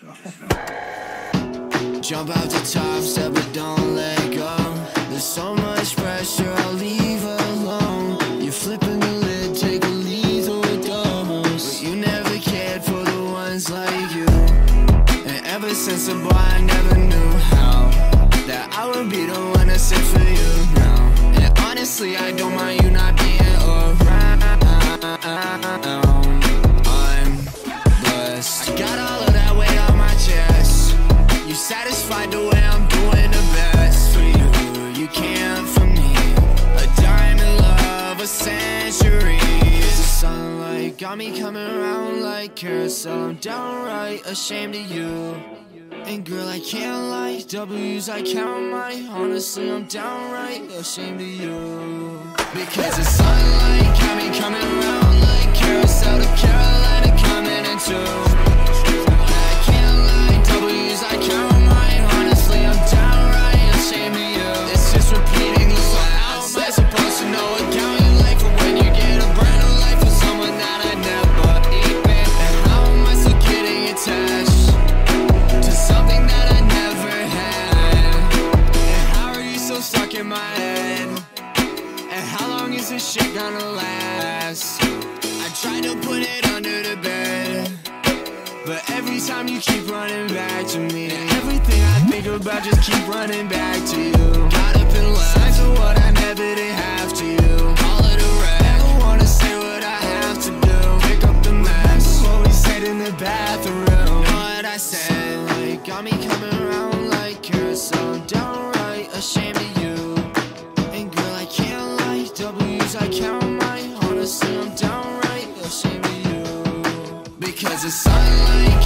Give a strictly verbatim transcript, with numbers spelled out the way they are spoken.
Jump out the top step, but don't let go. There's so much pressure, I'll leave alone. You're flipping the lid, take a lethal dose. But you never cared for the ones like you. And ever since a boy, I never knew how that I would be the one to sit for you now. And honestly, I don't mind you not being around. I'm blessed. I got all of that weight on my chest. You satisfied the way I'm doing the best for you. You can't for me. A diamond love, a century. The sunlight got me coming around like carousel. I'm downright ashamed of you. And girl, I can't lie, W's I count my. Honestly, I'm downright ashamed of you. Because the sunlight got me coming around like carousel to Carolina coming into. I can't lie, W's I count mine. Honestly, I'm downright ashamed of you. It's just repeating the last. How am I supposed to know what count you like for when you get a brand new life with someone that I never even? And how am I still getting attached to something that I never had? And how are you so stuck in my head? And how long is this shit gonna last? I tried to put it under the bed, but every time you keep running back to me, and everything I think about just keep running back to you. Got up and left, signs of what I never did have to you. Call it a wreck, never wanna say what I have to do. Pick up the mess, what we said in the bathroom. What I said, like, got me coming around like carousel. I'm downright ashamed of you. And girl, I can't lie, W's I count my. Honestly, I'm downright ashamed of you. Because the sunlight